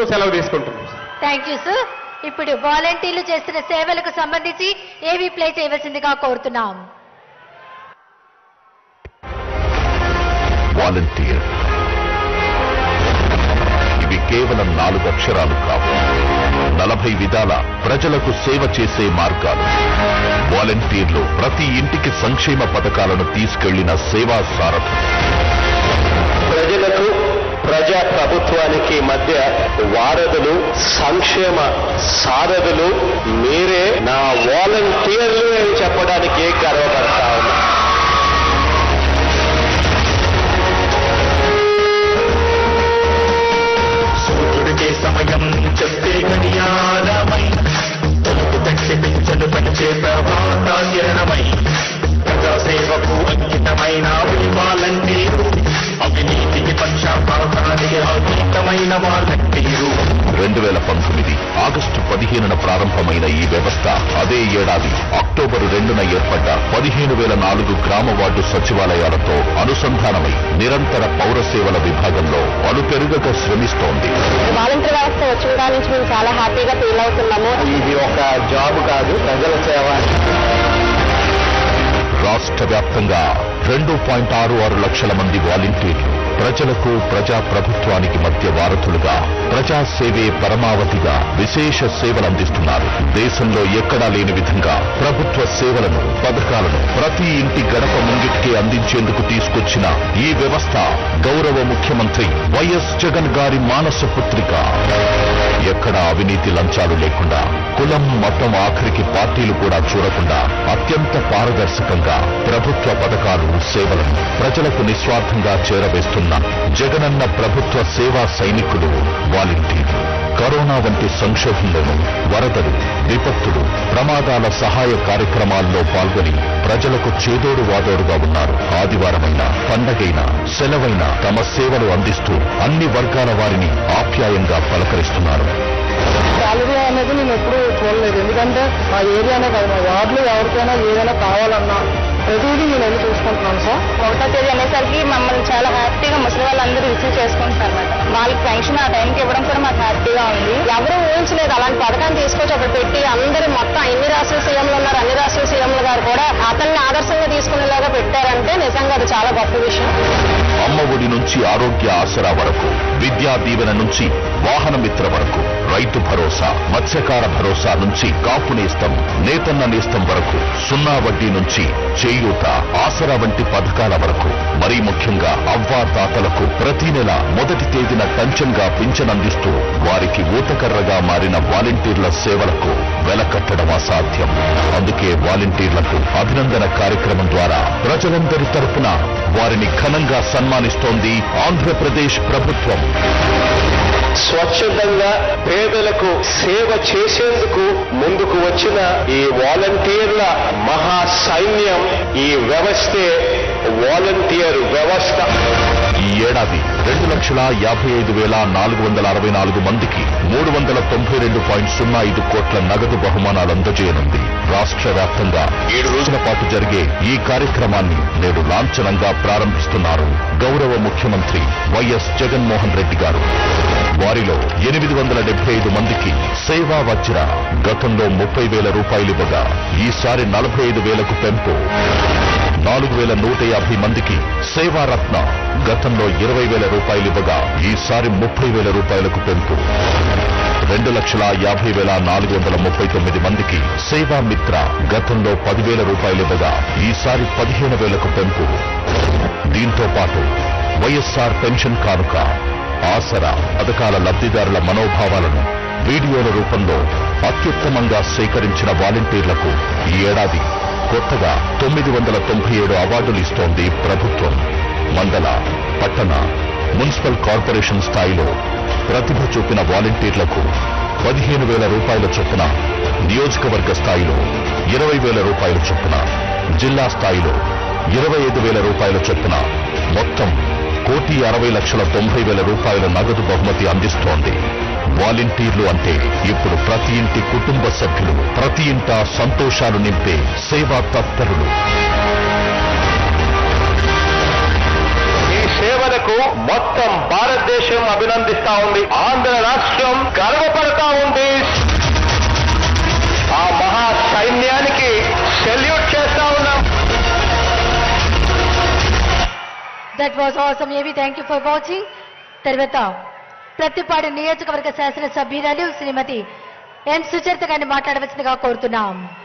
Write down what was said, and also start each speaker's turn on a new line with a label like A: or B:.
A: కోరుతూ సెలవు తీసుకుంటున్నాం.
B: Thank you sir. ఇప్పుడు వాలంటీర్లు చేస్తున్న సేవలకు సంబంధించి ఏవి ప్లే చేయవలసిందిగా కోరుతున్నాం.
C: వాలంటీర్ ఇవి కేవలం 4 అక్షరాలు కావు, 40 విధాల ప్రజలకు సేవ చేసే మార్గాలు. వాలంటీర్లు ప్రతి ఇంటికి సంక్షేమ పథకాలను తీసుకెళ్లిన సేవా సారథులు.
D: ప్రజలకు ప్రజా ప్రభుత్వానికి మధ్య వారధులు, సంక్షేమ సారథులు మీరే. నా వాలంటీర్లు అని చెప్పడానికి గర్వపడతా ఉన్నా.
E: సూర్యుడికే సమయం చెప్పే గడియారమై, తలుపు తట్టి పెంచలు పంచే ప్రభాతాచరణమై, ప్రజాసేవకు అంకితమైన వాలంటీరు, అవినీతికి పక్షపాతానికి అతీతమైన వాలంటీరు.
C: 2019 ఆగస్టు 15న ప్రారంభమైన ఈ వ్యవస్థ అదే ఏడాది అక్టోబరు 2న ఏర్పడ్డ 15,004 గ్రామ వార్డు సచివాలయాలతో అనుసంధానమై నిరంతర పౌర సేవల విభాగంలో అలుపెరుగక శ్రమిస్తోంది.
F: వాలంటీర్ వ్యవస్థ వచ్చిన దాని నుంచి మేము చాలా హ్యాపీగా ఫీల్ అవుతున్నాము.
D: ఇది ఒక జాబ్ కాదు, ప్రజల సేవ.
C: రాష్ట్ర వ్యాప్తంగా 2.66 లక్షల మంది వాలంటీర్లు ప్రజలకు ప్రజా ప్రభుత్వానికి మధ్య వారధులుగా ప్రజాసేవే పరమావధిగా విశేష సేవలందిస్తున్నారు. దేశంలో ఎక్కడా లేని విధంగా ప్రభుత్వ సేవలను, పథకాలను ప్రతి ఇంటి గడప ముంగిటికే అందించేందుకు తీసుకొచ్చిన ఈ వ్యవస్థ గౌరవ ముఖ్యమంత్రి వైఎస్ జగన్ గారి మానస పుత్రిక. ఎక్కడా అవినీతి లంచాలు లేకుండా, కులం మతం ఆఖరికి పార్టీలు కూడా చూడకుండా అత్యంత పారదర్శకంగా ప్రభుత్వ పథకాలు, సేవలను ప్రజలకు నిస్వార్థంగా చేరవేస్తున్న జగనన్న ప్రభుత్వ సేవా సైనికులు వాలంటీర్లు. కరోనా వంటి సంక్షోభంలోనూ వరదలు, విపత్తులు, ప్రమాదాల సహాయ కార్యక్రమాల్లో పాల్గొని ప్రజలకు చేదోడు వాదోడుగా ఉన్నారు. ఆదివారమైన, పండగైన, సెలవైన తమ సేవలు అందిస్తూ అన్ని వర్గాల వారిని ఆప్యాయంగా పలకరిస్తున్నారు.
F: శాలరీ అనేది నేను ఎప్పుడు చూడలేదు. ఎందుకంటే మా ఏరియానే కాదు, మా వార్డులో ఎవరికైనా ఏదైనా కావాలన్నా ప్రతిదీ నేను వెళ్ళి చూసుకుంటున్నాను సార్. 1వ తేదీ అనేసరికి మమ్మల్ని చాలా హ్యాపీగా ముసలి వాళ్ళందరూ రిసీవ్ చేసుకుంటారు అన్నమాట. వాళ్ళకి పెన్షన్ ఆ టైంకి ఇవ్వడం కూడా మాకు హ్యాపీగా ఉంది. ఎవరూ ఊహించలేదు అలాంటి పథకాన్ని తీసుకొచ్చి అక్కడ పెట్టి అందరూ మొత్తం ఎన్ని రాష్ట్ర సీఎంలు ఉన్నారు, అన్ని రాష్ట్ర సీఎంలు గారు కూడా అతన్ని ఆదర్శంగా తీసుకునేలాగా పెట్టారంటే నిజంగా అది చాలా గొప్ప విషయం.
C: అమ్మ ఒడి నుంచి ఆరోగ్య ఆసరా వరకు, విద్యా దీవెన నుంచి వాహన మిత్ర వరకు, రైతు భరోసా, మత్స్యకార భరోసా నుంచి కాపు నేస్తం, నేతన్న నేస్తం వరకు, 0 వడ్డీ నుంచి చేయూత, ఆసరా వంటి పథకాల వరకు, మరీ ముఖ్యంగా అవ్వా తాతలకు ప్రతి నెల 1వ తేదీన టంచన్గా పింఛనందిస్తూ వారికి ఊతకర్రగా మారిన వాలంటీర్ల సేవలకు వెలకట్టడం అసాధ్యం. అందుకే వాలంటీర్లకు అభినందన కార్యక్రమం ద్వారా ప్రజలందరి తరపున వారిని ఘనంగా సన్మానిస్తోంది ఆంధ్రప్రదేశ్ ప్రభుత్వం.
D: స్వచ్ఛందంగా పేదలకు సేవ చేసేందుకు ముందుకు వచ్చిన ఈ వాలంటీర్ల మహా సైన్యం, ఈ వ్యవస్థే వాలంటీర్ వ్యవస్థ.
C: ఈ ఏడాది 2,55,464 మందికి 392.05 కోట్ల నగదు బహుమానాలు అందజేయనుంది. రాష్ట్ర వ్యాప్తంగా 7 రోజుల పాటు జరిగే ఈ కార్యక్రమాన్ని నేడు లాంఛనంగా ప్రారంభిస్తున్నారు గౌరవ ముఖ్యమంత్రి వైఎస్ జగన్మోహన్ రెడ్డి గారు. వారిలో 875 మందికి సేవా వజ్ర గతంలో 30,000 రూపాయలు ఇవ్వగా ఈసారి 45,000కు పెంపు. 4,150 మందికి సేవారత్న గతంలో 20,000 రూపాయలు ఇవ్వగా ఈసారి 30,000 రూపాయలకు పెంపు. 2,50,439 మందికి సేవా మిత్ర గతంలో 10,000 రూపాయలు ఇవ్వగా ఈసారి 15,000కు పెంపు. దీంతో పాటు వైఎస్ఆర్ పెన్షన్ కానుక, ఆసరా పథకాల లబ్ధిదారుల మనోభావాలను వీడియోల రూపంలో అత్యుత్తమంగా సేకరించిన వాలంటీర్లకు ఈ ఏడాది కొత్తగా 997 అవార్డులు ఇస్తోంది ప్రభుత్వం. మండల, పట్టణ, మున్సిపల్ కార్పొరేషన్ స్థాయిలో ప్రతిభ చూపిన వాలంటీర్లకు 15,000 రూపాయల చొప్పున, నియోజకవర్గ స్థాయిలో 20,000 రూపాయల చొప్పున, జిల్లా స్థాయిలో 25,000 రూపాయల చొప్పున మొత్తం 1,60,90,000 రూపాయల నగదు బహుమతి అందిస్తోంది. వాలంటీర్లు అంటే ఇప్పుడు ప్రతి ఇంటి కుటుంబ సభ్యులు, ప్రతి ఇంట సంతోషాలు నింపే సేవా తత్పరులు.
D: ఈ సేవలకు మొత్తం భారతదేశం అభినందిస్తా ఉంది. ఆంధ్ర రాష్ట్రం
B: దట్ వాజ్ ఆసమ్ ఏవి. Thank you for watching. తర్వాత ప్రతిపాడు నియోజకవర్గ శాసన సభ్యురాలు శ్రీమతి ఎన్ సుచరిత గారిని మాట్లాడవలసిందిగా కోరుతున్నాం.